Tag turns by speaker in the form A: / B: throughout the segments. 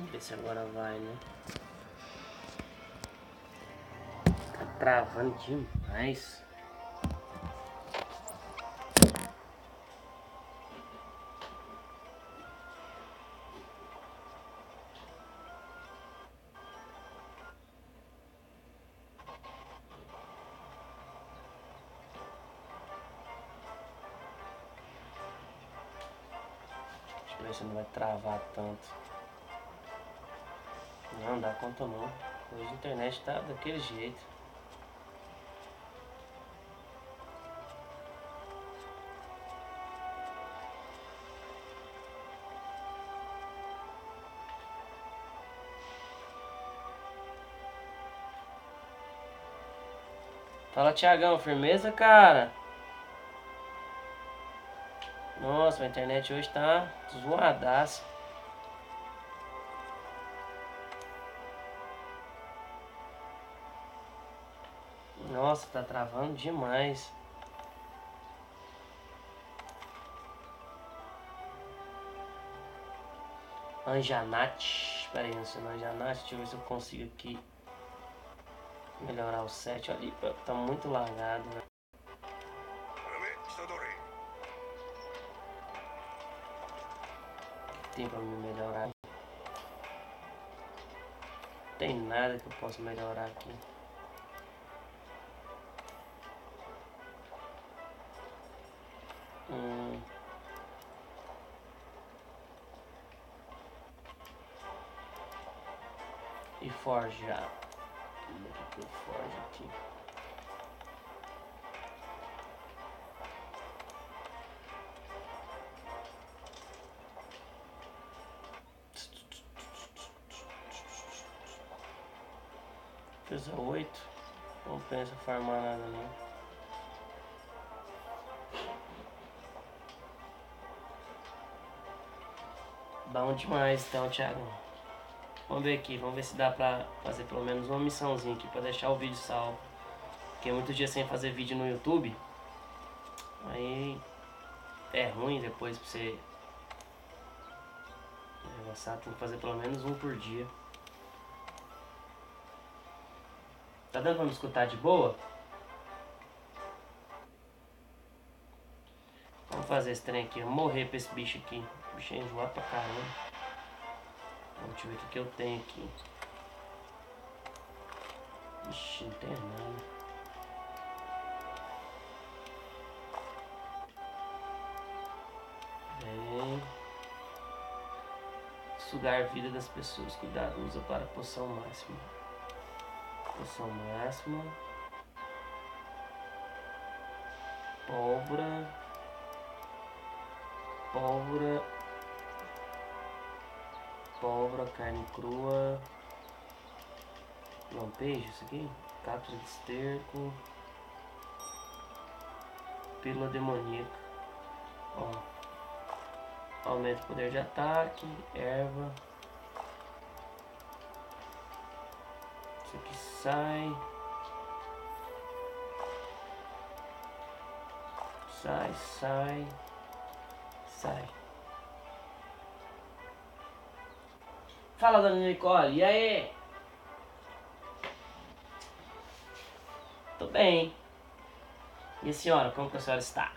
A: Vamos ver se agora vai, né? Tá travando demais. Deixa eu ver se não vai travar tanto. Não dá conta não. Hoje a internet tá daquele jeito. Fala, Thiagão, firmeza, cara? Nossa, a internet hoje tá zoadaça. Nossa, tá travando demais. Anjanate. Espera aí, não sei Anjanate. Deixa eu ver se eu consigo aqui melhorar o set. Olha ali, tá muito largado, velho. Tem pra me melhorar? Não tem nada que eu possa melhorar aqui. E forjar. Como é que eu forjo aqui? Fez a 8. Não pensa farmar nada não. Bom demais então, Thiago. Vamos ver aqui, vamos ver se dá pra fazer pelo menos uma missãozinha aqui pra deixar o vídeo salvo. Porque muitos dias sem fazer vídeo no YouTube. Aí é ruim depois pra você negociar, tem que fazer pelo menos um por dia. Tá dando pra me escutar de boa? Vamos fazer esse trem aqui, morrer pra esse bicho aqui. O bicho é enjoado pra caramba. Deixa eu ver o que eu tenho aqui. Ixi, não tem nada. Sugar a vida das pessoas. Cuidado, usa para poção máxima. Poção máxima. Pólvora. Pólvora. Pólvora, carne crua. Lampejo, isso aqui. Cápsula de esterco. Pílula demoníaca. Ó. Aumenta o poder de ataque. Erva. Isso aqui sai. Sai. Fala, dona Nicole. E aí? Tô bem. E a senhora, como que a senhora está?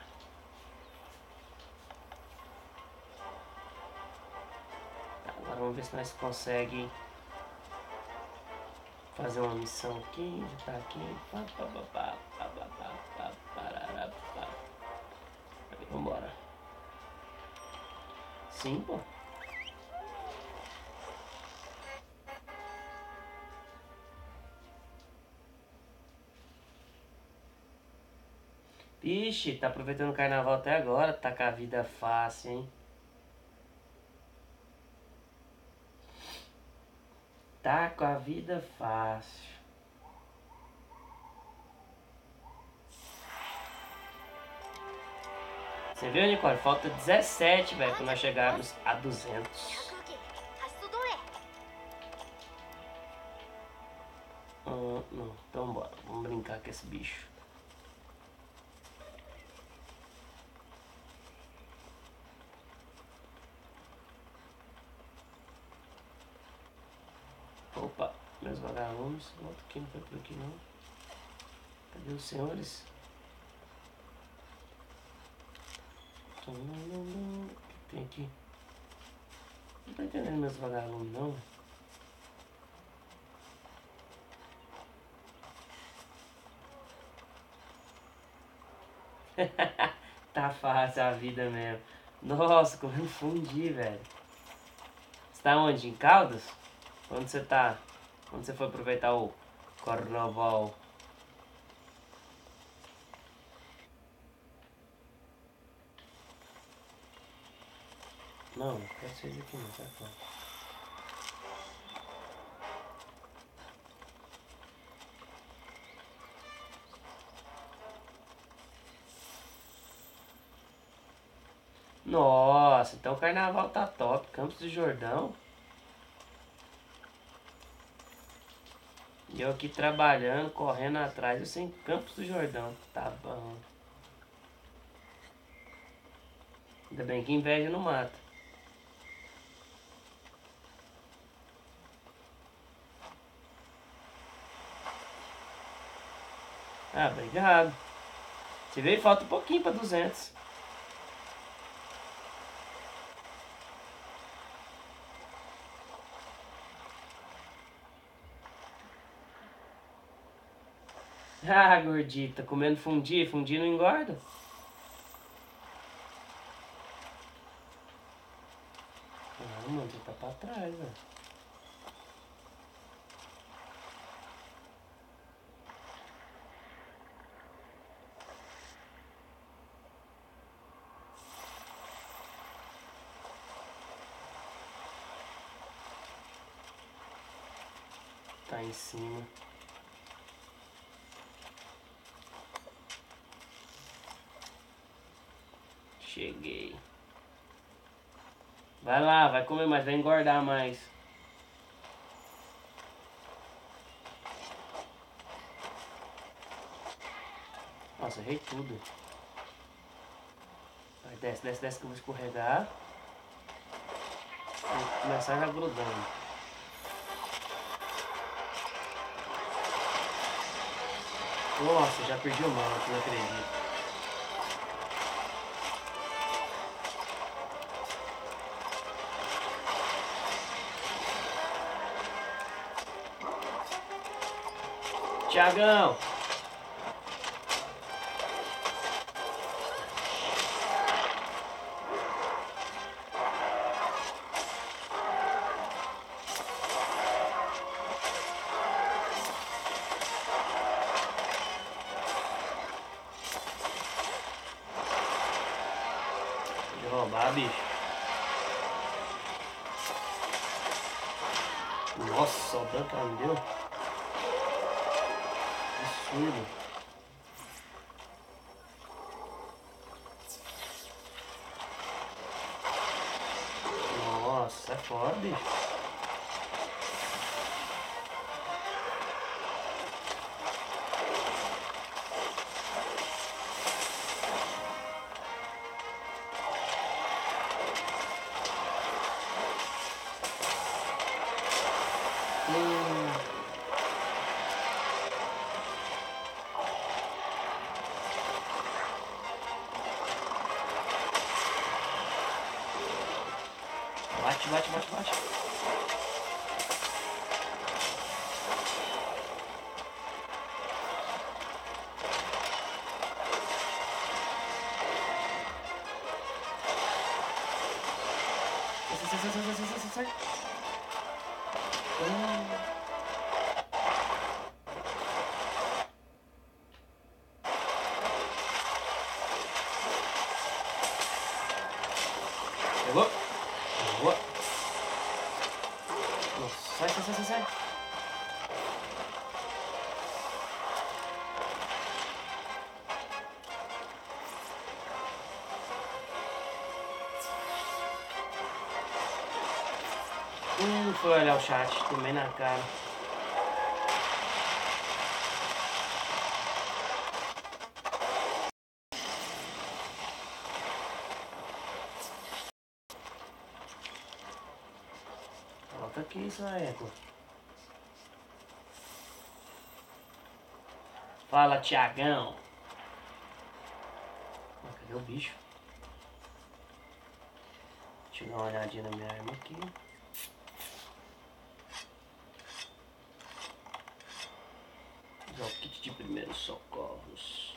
A: Tá, agora vamos ver se nós conseguimos fazer uma missão aqui. Já tá aqui. Vambora. Sim, pô. Vixe, tá aproveitando o carnaval até agora. Tá com a vida fácil, hein? Tá com a vida fácil. Você viu, Nicole? Falta 17, velho, pra nós chegarmos a 200. Não, então bora. Vamos brincar com esse bicho. Meus vagalumes. Outro aqui não foi por aqui não. Cadê os senhores? O que tem aqui? Não tô entendendo meus vagalumes não. Tá fácil a vida mesmo. Nossa, comendo fundi, velho. Você tá onde? Em Caldas? Onde você tá? Onde você foi aproveitar o carnaval? Não, não quero vocês aqui não, tá fora. Nossa, então o carnaval tá top. Campos do Jordão. E eu aqui trabalhando, correndo atrás, eu sei em Campos do Jordão. Tá bom. Ainda bem que inveja não mata. Ah, obrigado. Você veio, falta um pouquinho pra 200. Ah, gordita, comendo fundi, fundi não engorda? Ah, mano, você tá pra trás, velho. Tá em cima. Cheguei. Vai lá, vai comer mais, vai engordar mais. Nossa, errei tudo. Vai, desce, desce, desce que eu vou escorregar. Vou começar já grudando. Nossa, já perdi o mouse, não acredito. Tiagão! De roubar, bicho. Nossa, o dano que ela me deu. Absurdo. Nossa, é foda, bicho. Bate, bate, bate, bate. Sai, sai, sai, sai, sai, sai, sai, sai. Pegou? Boa. Nossa, sai, sai, sai, sai, sai. Foi olhar o chat, tomei na cara. Volta aqui, isso é eco. Fala, Tiagão. Cadê o bicho? Deixa eu dar uma olhadinha na minha arma aqui. Usar o kit de primeiros socorros.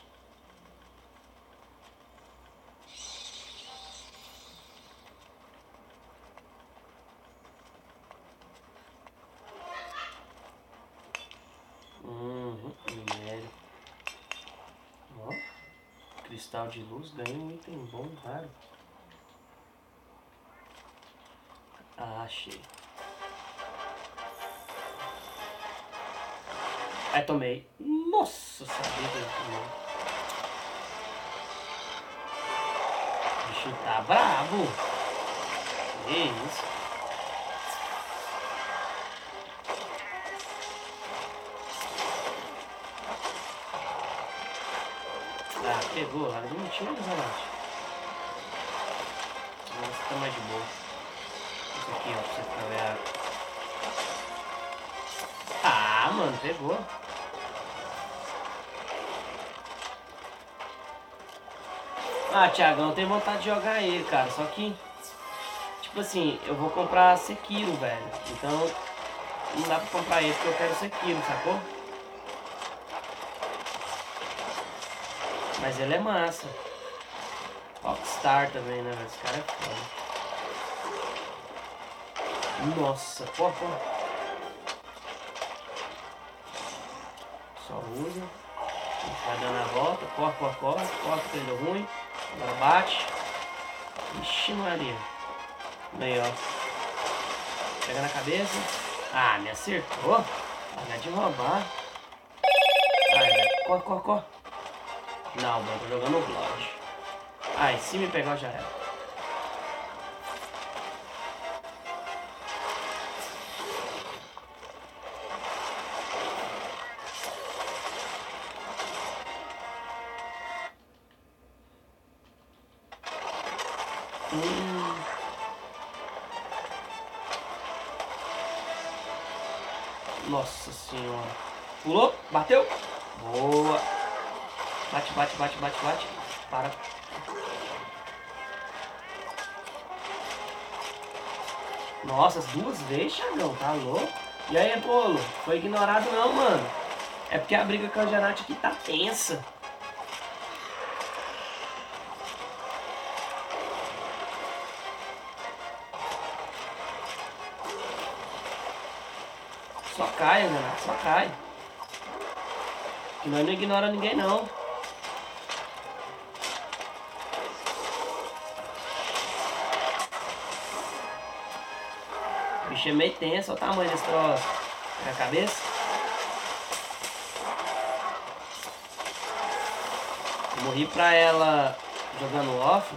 A: Minério. Ó, cristal de luz, ganhei um item bom, raro. Ah, achei. Aí tomei. Nossa, sabia que eu tomei. O bicho tá brabo. Que isso? Ah, pegou lá. Não tinha Zanate. Nossa, tá mais de boa. Isso aqui, ó, pra você ficar vendo. Ah, mano, pegou. Ah, Thiagão, eu tenho vontade de jogar ele, cara. Só que, tipo assim, eu vou comprar Sekiro, velho. Então, não dá pra comprar ele porque eu quero Sekiro, sacou? Mas ele é massa. Rockstar também, né, velho? Esse cara é foda. Nossa, porra. Só usa. Vai dando a volta. Corre, que deu ruim. Agora bate. Ixi, Maria. Aí, ó. Pega na cabeça. Ah, me acertou. Larga de roubar. Ai, velho. Corre. Não, mano, tô jogando o Blood. Ai, se me pegar já era. Nossa senhora. Pulou, bateu. Boa. Bate. Para. Nossa, as duas vezes, Thiagão, tá louco? E aí, Polo? Foi ignorado não, mano. É porque a briga com a Janate aqui tá tensa. Só cai, Janate, só cai. Que nós não ignora ninguém, não. O bicho é meio tenso, olha o tamanho desse troço. Pega a cabeça. Eu morri pra ela jogando off.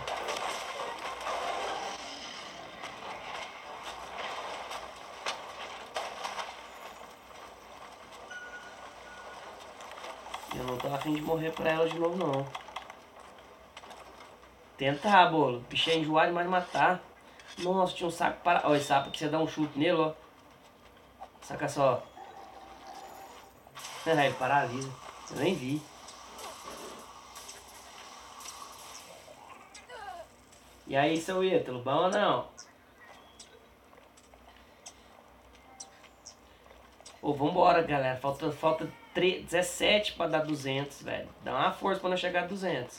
A: Eu não tô afim de morrer pra ela de novo, não. Tentar, bolo. Bicho é enjoado demais de matar. Nossa, tinha um sapo para... Olha esse sapo aqui, você dá um chute nele, ó. Saca só. Ele paralisa. Eu nem vi. E aí, seu Ítalo, bom ou não? Ô, vambora, galera. Falta 17 pra dar 200, velho. Dá uma força pra não chegar a 200.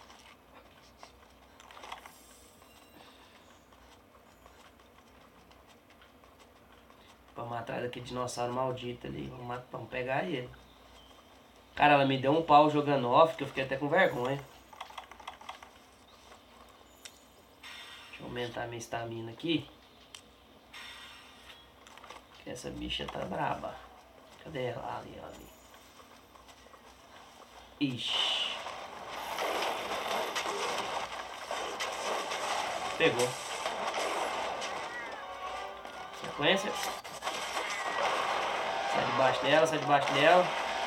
A: Vamos matar daquele dinossauro maldito ali. Vamos pegar ele. Cara, ela me deu um pau jogando off que eu fiquei até com vergonha. Deixa eu aumentar minha estamina aqui. Que essa bicha tá braba. Cadê ela? Ali. Ixi. Pegou. Sequência. Sai debaixo dela.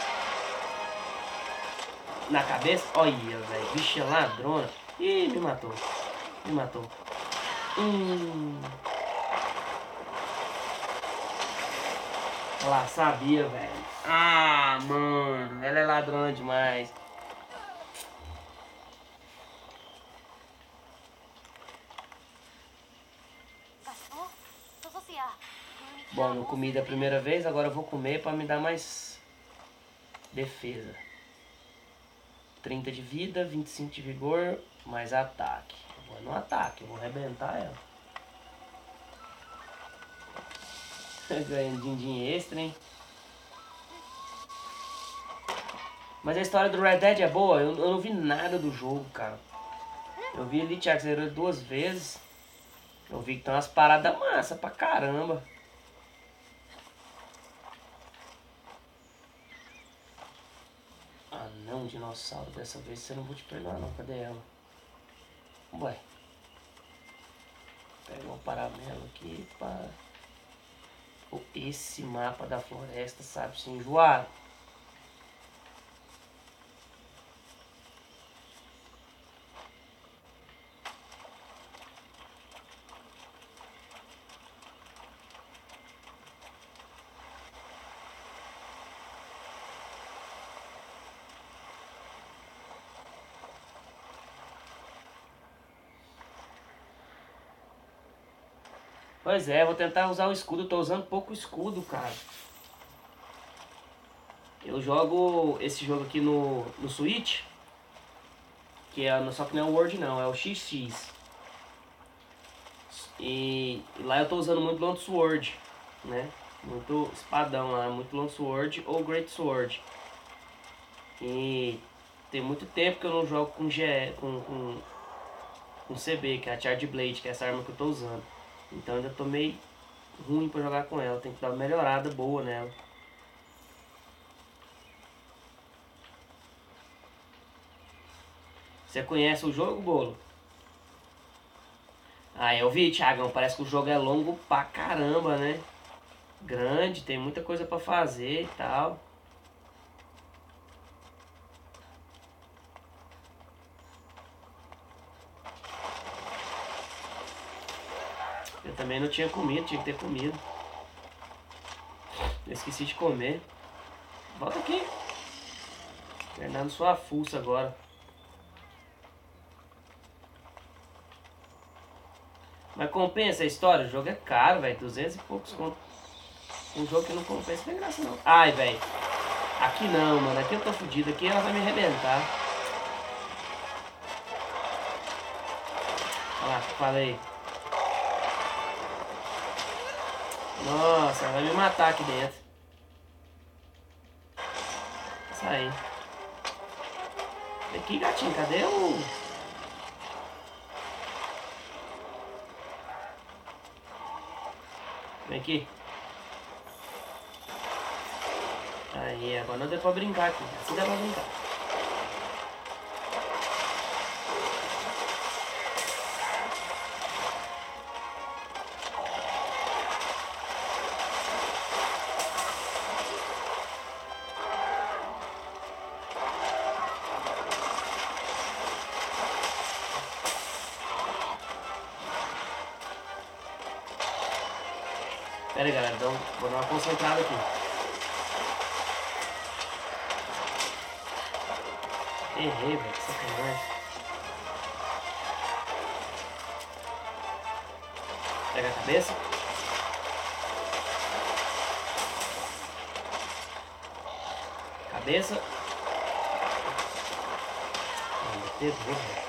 A: Na cabeça. Olha, velho. Bicha ladrona. Ih, me matou. Olha lá, sabia, velho. Ah, mano, ela é ladrona demais. Bom, não comi da primeira vez, agora eu vou comer pra me dar mais defesa. 30 de vida, 25 de vigor, mais ataque. Eu vou no ataque, eu vou arrebentar ela. Ganhando din-din extra, hein? Mas a história do Red Dead é boa, eu não vi nada do jogo, cara. Eu vi ali, Thiago, você zerou 2 vezes. Eu vi que tem umas paradas massa pra caramba. Ah não, dinossauro, dessa vez você não vou te perdoar não, cadê ela? Ué. Pega um paramelo aqui para... Esse mapa da floresta, sabe, se enjoar. Pois é, vou tentar usar o escudo, tô usando pouco escudo, cara. Eu jogo esse jogo aqui no Switch, que é, só que não é o Word não, é o XX. E lá eu tô usando muito Long Sword, né? Muito espadão lá, muito Long Sword ou Great Sword. E tem muito tempo que eu não jogo com com CB, que é a Charge Blade, que é essa arma que eu tô usando. Então ainda tô meio ruim pra jogar com ela, tem que dar uma melhorada boa nela. Você conhece o jogo, Bolo? Ah, eu vi, Thiagão, parece que o jogo é longo pra caramba, né? Grande, tem muita coisa pra fazer e tal. Eu também não tinha comido, tinha que ter comido. Eu esqueci de comer. Volta aqui. Fernando, sua fuça agora. Mas compensa a história? O jogo é caro, velho. 200 e poucos conto. Um jogo que não compensa não tem graça não. Ai, velho. Aqui não, mano. Aqui eu tô fudido. Aqui ela vai me arrebentar. Olha lá, falei. Nossa, ela vai me matar aqui dentro. Sai. Aqui, gatinho, cadê o... Vem aqui. Aí, agora não deu pra brincar aqui. Assim dá pra brincar. Pera aí, galera. Então, vou dar uma concentrada aqui. Errei, velho. Que sacanagem. Pega a cabeça. Cabeça. Meu Deus, velho.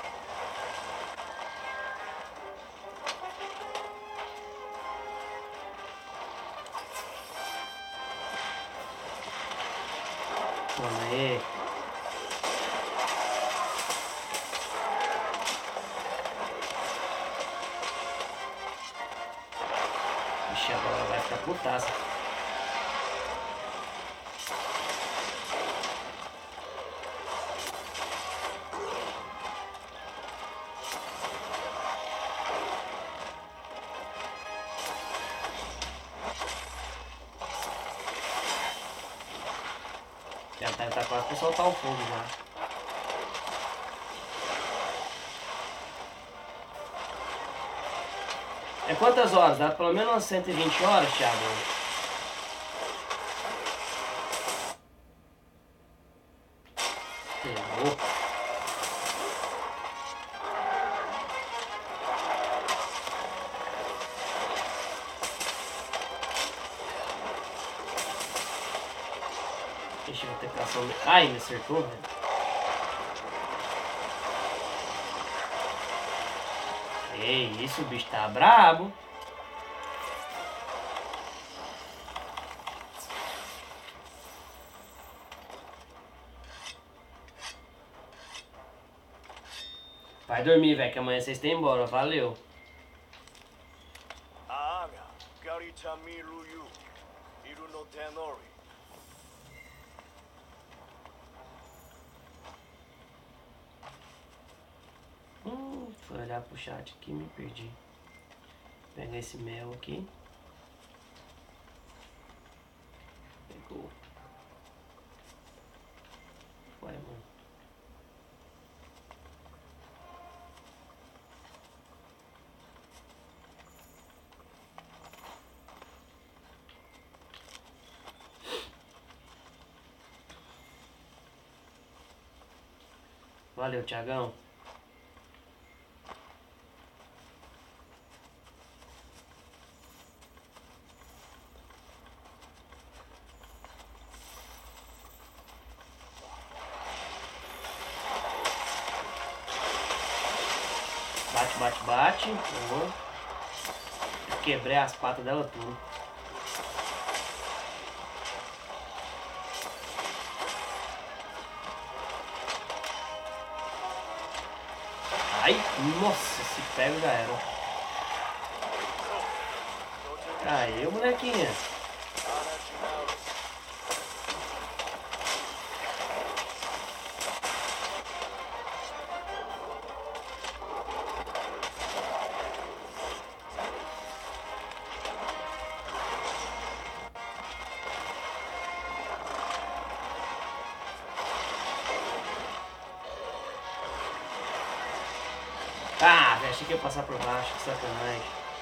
A: Toma aí. Vixe, agora vai ficar putaça. Já tá quase pra soltar o fogo já. É quantas horas? Dá pelo menos umas 120 horas, Thiago? Aplicação... Ai, me acertou, velho. Ei, isso, o bicho tá brabo. Vai dormir, velho, que amanhã vocês têm embora. Valeu. Fui olhar pro chat aqui e me perdi. Vou pegar esse mel aqui. Pegou. Vai, mano. Valeu, Thiagão. Bate, bate, bate. Uhum. Quebrei as patas dela tudo. Ai, nossa, se pega já era. Caiu, molequinha. Ah, velho, achei que ia passar por baixo, que sacanagem.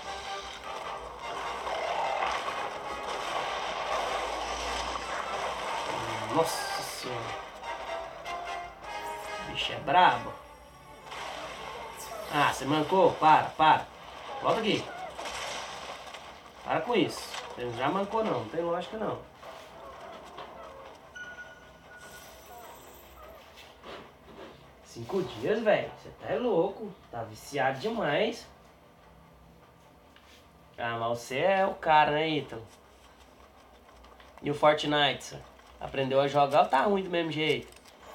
A: Nossa senhora. O bicho é brabo. Ah, você mancou? Para. Volta aqui. Para com isso. Você já mancou não tem lógica não. Cinco dias, velho. Você tá louco. Tá viciado demais. Ah, mas você é o cara, né, Ítalo? E o Fortnite, você aprendeu a jogar ou tá ruim do mesmo jeito?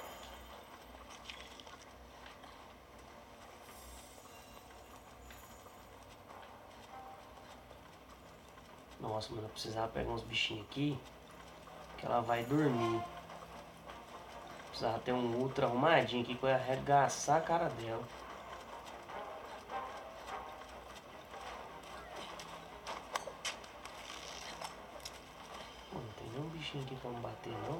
A: Nossa, mano, eu precisava pegar uns bichinhos aqui. Que ela vai dormir. Precisava ter um ultra arrumadinho aqui que eu ia arregaçar a cara dela. Não tem nenhum bichinho aqui pra me bater, não.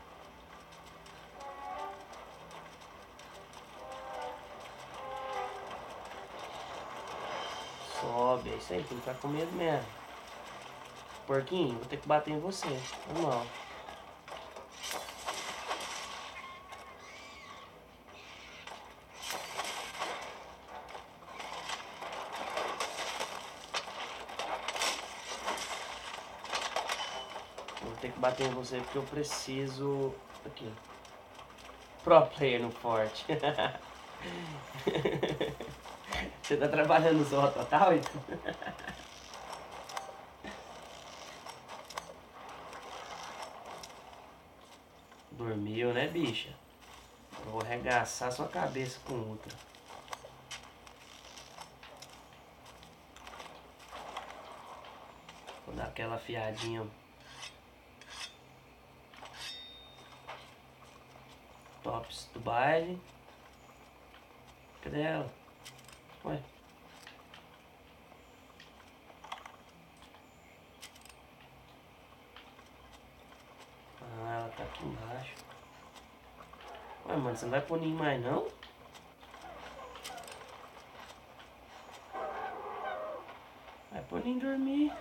A: Sobe, é isso aí, tem que ficar com medo mesmo. Porquinho, vou ter que bater em você. Normal. Vou ter que bater em você porque eu preciso... Aqui. Pro player no forte. Você tá trabalhando no Zorro Total, então? Dormiu, né, bicha? Eu vou arregaçar sua cabeça com outra. Vou dar aquela afiadinha. Tops do baile. Cadê ela? Ué. Ah, ela tá aqui embaixo. Ué, mano, você não vai pôr ninguém mais não? Vai pôr ninguém dormir.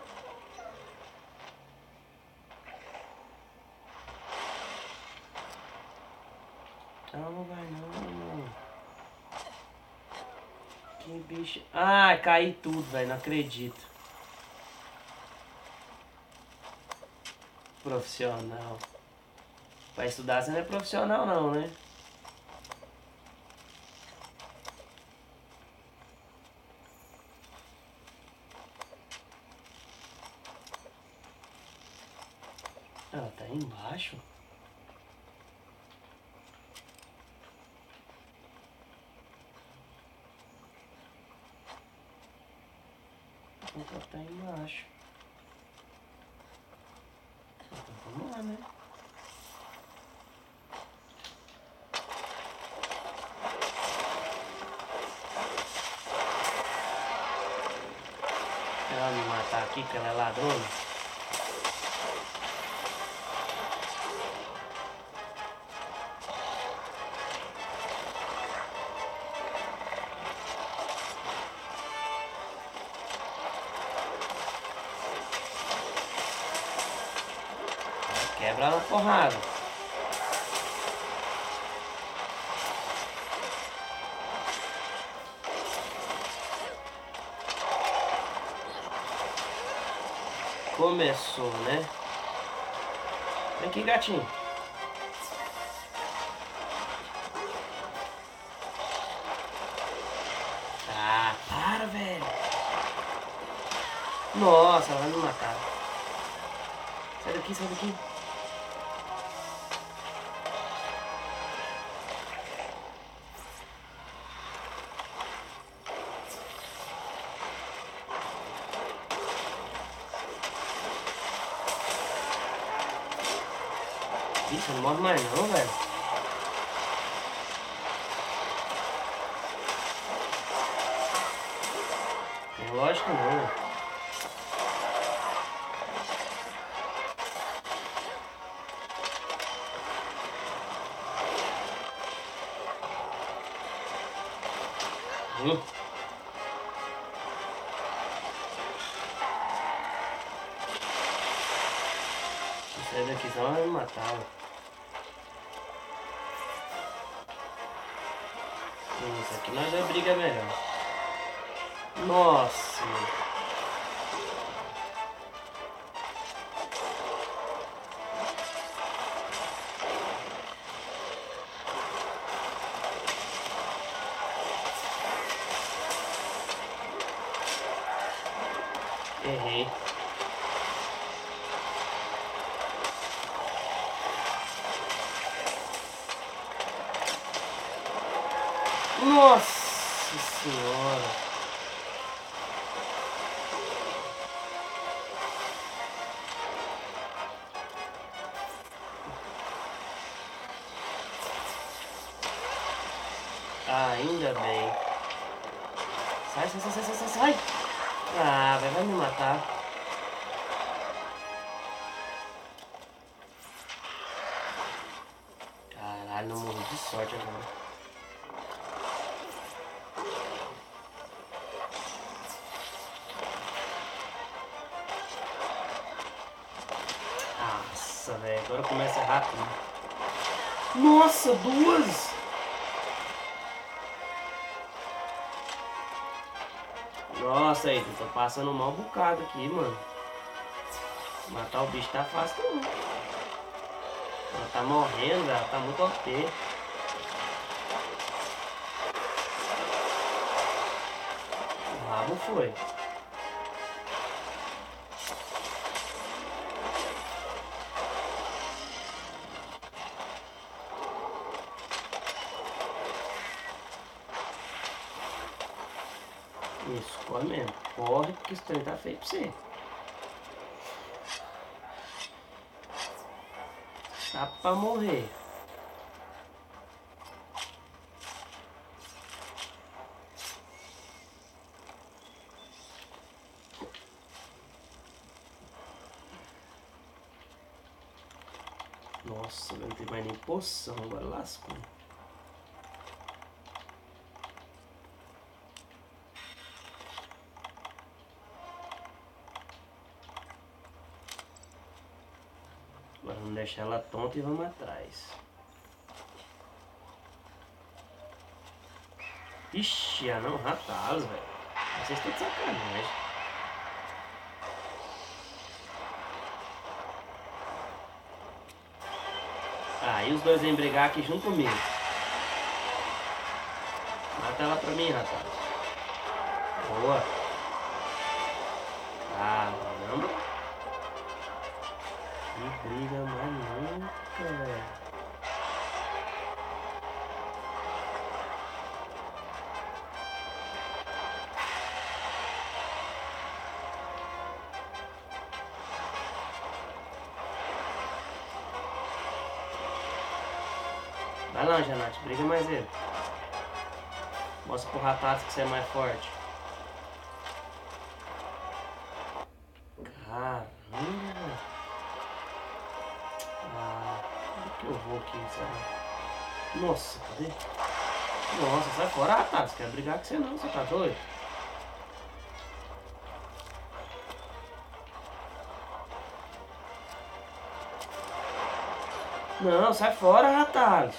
A: Não vai não. Que bicho. Ah, caí tudo, velho. Não acredito. Profissional. Pra estudar você não é profissional não, né? Ela tá aí embaixo? Ela tá aí embaixo. Então vamos lá, né? Ela me matar aqui, que ela é ladrona. Quebra ela na porrada. Começou, né? Vem aqui, gatinho. Ah, para, velho. Nossa, ela vai me matar. Sai daqui, sai daqui. Ih, você não morre mais não, velho. Tem lógica não. Sai daqui, senão ela vai me matar. Isso aqui nós já briga melhor. Nossa, mano. Errei. Nossa senhora. Ainda bem. Sai, sai, sai, sai, sai, sai. Ah, vai me matar. Caralho, não morri de sorte agora. Nossa, velho, agora começa rápido. Nossa, duas! Nossa, aí, tô passando mal bocado aqui, mano. Matar o bicho tá fácil não. Ela tá morrendo, ela tá muito OP. O rabo foi. Isso, corre mesmo. Corre porque esse trem tá feio pra você. Tá pra morrer. Nossa, não tem mais nem poção, agora lascou. Agora vamos deixar ela tonta e vamos atrás. Ixi, não, ratalos, velho. Vocês estão de sacanagem. Aí os dois vêm brigar aqui junto comigo. Mata ela pra mim, rapaz. Boa. Caramba. Que briga maluca, velho. Vai lá, Janate, briga mais ele. Mostra pro Ratatos que você é mais forte. Caramba. Onde que eu vou aqui, sabe? Nossa, cadê? Nossa, sai fora, Ratatos. Quero brigar com você não, você tá doido? Não, sai fora, Ratatos.